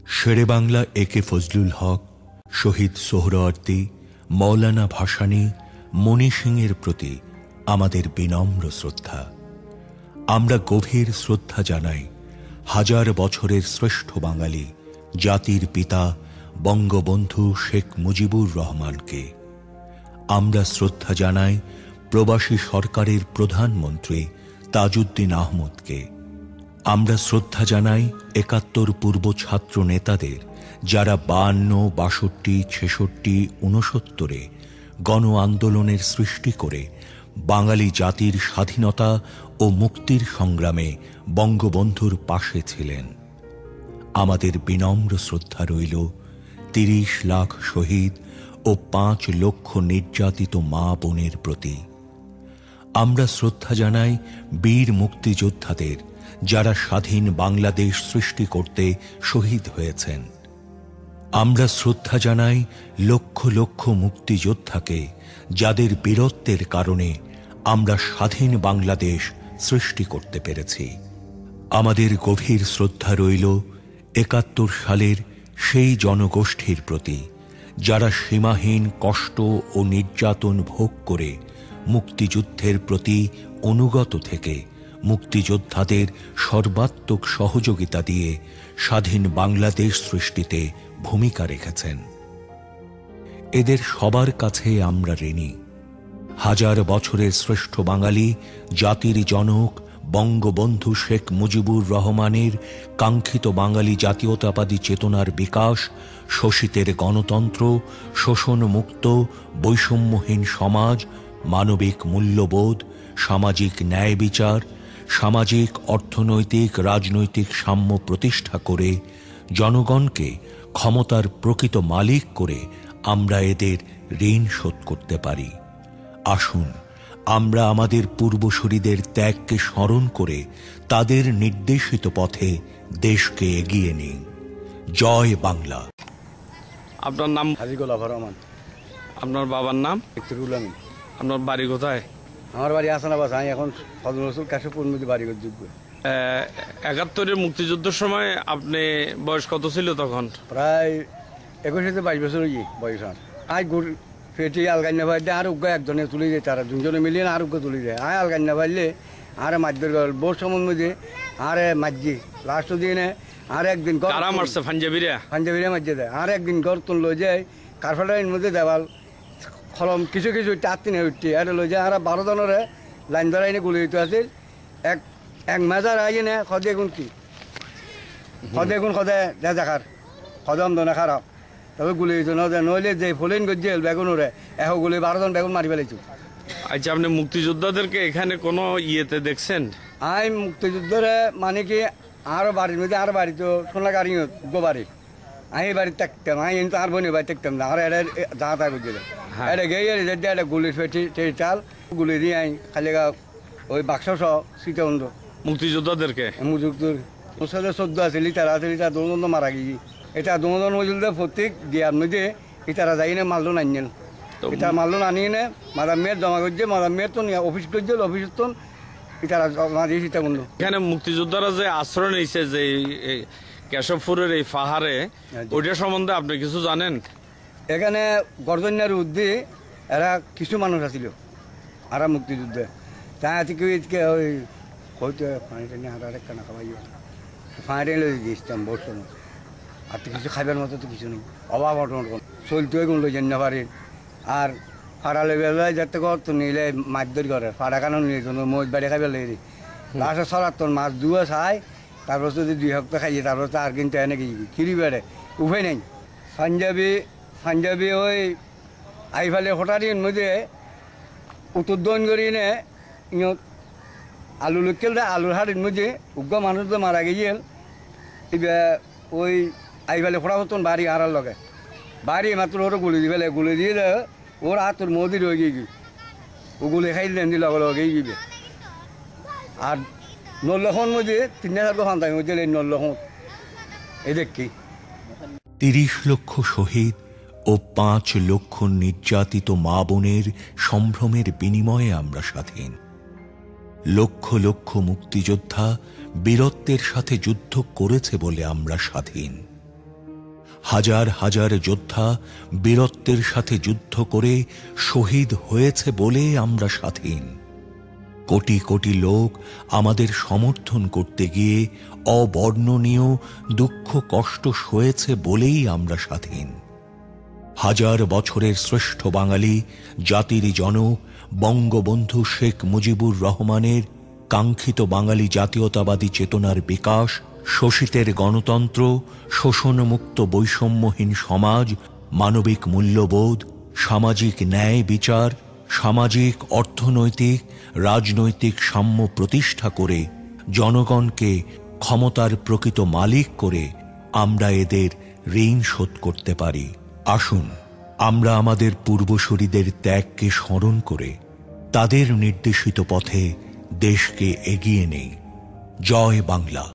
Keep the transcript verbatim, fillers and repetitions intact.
শেরে বাংলা এ কে ফজলুল হক, শহীদ সোহরাওয়ার্দী, মৌলানা ভাসানী, মণি সিংয়ের প্রতি আমাদের বিনম্র শ্রদ্ধা। আমরা গভীর শ্রদ্ধা জানাই হাজার বছরের শ্রেষ্ঠ বাঙালি জাতির পিতা বঙ্গবন্ধু শেখ মুজিবুর রহমানকে। আমরা শ্রদ্ধা জানাই প্রবাসী সরকারের প্রধানমন্ত্রী তাজউদ্দিন আহমদকে। আমরা শ্রদ্ধা জানাই একাত্তর পূর্ব ছাত্র নেতাদের, যারা বায়ান্ন, বাষট্টি, ছেষট্টি, ঊনসত্তরে গণ আন্দোলনের সৃষ্টি করে বাঙালি জাতির স্বাধীনতা ও মুক্তির সংগ্রামে বঙ্গবন্ধুর পাশে ছিলেন। আমাদের বিনম্র শ্রদ্ধা রইল তিরিশ লাখ শহীদ ও পাঁচ লক্ষ নির্যাতিত মা বোনের প্রতি। আমরা শ্রদ্ধা জানাই বীর মুক্তিযোদ্ধাদের, যারা স্বাধীন বাংলাদেশ সৃষ্টি করতে শহীদ হয়েছেন। আমরা শ্রদ্ধা জানাই লক্ষ লক্ষ মুক্তিযোদ্ধাকে, যাদের বীরত্বের কারণে আমরা স্বাধীন বাংলাদেশ সৃষ্টি করতে পেরেছি। আমাদের গভীর শ্রদ্ধা রইল একাত্তর সালের সেই জনগোষ্ঠীর প্রতি, যারা সীমাহীন কষ্ট ও নির্যাতন ভোগ করে মুক্তিযুদ্ধের প্রতি অনুগত থেকে মুক্তিযোদ্ধাদের সর্বাত্মক সহযোগিতা দিয়ে স্বাধীন বাংলাদেশ সৃষ্টিতে ভূমিকা রেখেছেন। এদের সবার কাছে আমরা ঋণী। হাজার বছরের শ্রেষ্ঠ বাঙালি জাতির জনক বঙ্গবন্ধু শেখ মুজিবুর রহমানের কাঙ্ক্ষিত বাঙালি জাতীয়তাবাদী চেতনার বিকাশ, শোষিতের গণতন্ত্র, শোষণমুক্ত বৈষম্যহীন সমাজ, মানবিক মূল্যবোধ, সামাজিক ন্যায় বিচার, সামাজিক অর্থনৈতিক রাজনৈতিক সাম্য প্রতিষ্ঠা করে জনগণকে ক্ষমতার প্রকৃত মালিক করে আমরা এদের ঋণ শোধ করতে পারি। আসুন আমরা আমাদের পূর্বসূরীদের ত্যাগকে স্মরণ করে তাদের নির্দেশিত পথে দেশকে এগিয়ে নিই। জয় বাংলা। আপনার নাম? হাজী গোলাফর রহমান। আপনার বাবার নাম? ইকতুরুল আমিন। আপনার বাড়ি কোথায়? আমার বাড়ি হাসানাবাদ। আমি এখন ফজল রসুল কাশীপুর মধ্যে বাড়ি যোগ্য। একাত্তরের মুক্তিযুদ্ধের সময় আপনি বয়স কত ছিল তখন? প্রায় একুশ থেকে বাইশ বছর হয়ে বয়স। আজ গুড় ফেটি আলগান্য ভাইলে আর উগ্র একজনে তুলে যায়, তারা দুজনে মিলিয়ে আর উগ্র তুলে যায়। আয় আলগান্য ভাইলে আর মাঝদের বোর সম্বন্ধে আর মাঝি লাস্ট দিনে আর একদিন মারছে পাঞ্জাবিরা পাঞ্জাবিরা মাঝে দেয়। আর একদিন ঘর তুল লই যায় কারফাটার মধ্যে দেওয়াল খলম কিছু কিছু চার তিনে উঠছি এটা লই যায়। আর বারো জনের লাইন ধরা এনে গুলি দিতে আছে। এক এক মেজার আই নে সদে গুণ কি সদে গুণ সদে দেখার সদম দনে খারাপ, তবে গুলি দিত নইলে যে ফলেন গজিয়েল বেগুনরে এহ গুলি বারো জন বেগুন মারি ফেলেছি। আচ্ছা, আপনি মুক্তিযোদ্ধাদেরকে এখানে কোনো ইয়েতে দেখছেন? আমি মুক্তিযুদ্ধরে মানে কি আরো বাড়ির মধ্যে আর বাড়ি তো সোনা গাড়ি গো বাড়ি আমি বাড়ি থাকতাম। আমি কিন্তু আর বোনের বাড়ি থাকতাম না। আর এটা যা তা করছিল এটা গিয়ে এটা গুলি ফেটি চাল গুলি দিয়ে আই খালি ওই বাক্স সহ শীতে বন্ধ মুক্তিযোদ্ধাদেরকে মুক্তিযুদ্ধ চোদ্দ আছে লিটার আছে লিটার দুজন মারা গিয়ে এটা দুজন মজুল প্রত্যেক দিয়ার মধ্যে ইতারা যাই না মারলো আনিয়েন। এটা মারলো আনিয়ে নে মাদার মেয়ের জমা করছে, মাদার মেয়ের তো অফিস করছে, অফিস তো ইতারা জমা দিয়ে সীতা বন্ধু। এখানে মুক্তিযোদ্ধারা যে আশ্রয় নিয়েছে যে কেশবপুরের এই পাহাড়ে, ওইটা সম্বন্ধে আপনি কিছু জানেন? এখানে গর্জন্যার উদ্দি এরা কিছু মানুষ আছিল আর মুক্তিযুদ্ধে তাই আজকে ওই হয়তো পানি টানি আর একটা না খাওয়াই পানি টানি লই দিয়েছিলাম বড় সময়। আর তো কিছু খাইবার মতো তো কিছু নেই, অভাব অটন চলতে গুণ লই যেন পারি। আর ফাড়ালে বেলায় যাতে কর তো নিলে মাছ ধরি করে ফাড়া কানো নিয়ে মজ বাড়ি খাইবার লেগে দিই লাস্টে সরার তোর মাছ দুয়া খাই, তারপর যদি দুই সপ্তাহ খাইয়ে তারপর তো আর কিন্তু এনে কি খিরি বেড়ে উপায় নেই। পাঞ্জাবি পাঞ্জাবি ওই আই ফেলে হঠাৎ মধ্যে উত্তর করি নে ইয়ত আলু লুকেল দে আলুর হাটের মধ্যে উগ্র মানুষ তো মারা গিয়েল। এবার ওই আই ফেলে ফোটা হতন বাড়ি হারার লগে বাড়ি মাত্র ওরা গুলি দিয়ে ফেলে গুলি দিয়ে দে ওর হাত তোর মোদি রয়ে গিয়ে ও গুলি খাই দিলেন দি লগে লগে গিয়ে। আর নল্লখন মধ্যে তিন হাজার দোকান থাকে মধ্যে নল্লখন এই দেখি তিরিশ লক্ষ শহীদ ও পাঁচ লক্ষ নির্যাতিত মা বোনের সম্ভ্রমের বিনিময়ে আমরা স্বাধীন। লক্ষ লক্ষ মুক্তিযোদ্ধা বীরত্বের সাথে যুদ্ধ করেছে বলে আমরা স্বাধীন। হাজার হাজার যোদ্ধা বীরত্বের সাথে যুদ্ধ করে শহীদ হয়েছে বলে আমরা স্বাধীন। কোটি কোটি লোক আমাদের সমর্থন করতে গিয়ে অবর্ণনীয় দুঃখ কষ্ট সয়েছে বলেই আমরা স্বাধীন। হাজার বছরের শ্রেষ্ঠ বাঙালি জাতির জনক বঙ্গবন্ধু শেখ মুজিবুর রহমানের কাঙ্ক্ষিত বাঙালি জাতীয়তাবাদী চেতনার বিকাশ, শোষিতের গণতন্ত্র, শোষণমুক্ত বৈষম্যহীন সমাজ, মানবিক মূল্যবোধ, সামাজিক ন্যায় বিচার, সামাজিক অর্থনৈতিক রাজনৈতিক সাম্য প্রতিষ্ঠা করে জনগণকে ক্ষমতার প্রকৃত মালিক করে আমরা এদের ঋণ শোধ করতে পারি। আসুন আমরা আমাদের পূর্বসূরীদের ত্যাগকে স্মরণ করে তাদের নির্দেশিত পথে দেশকে এগিয়ে নেই। জয় বাংলা।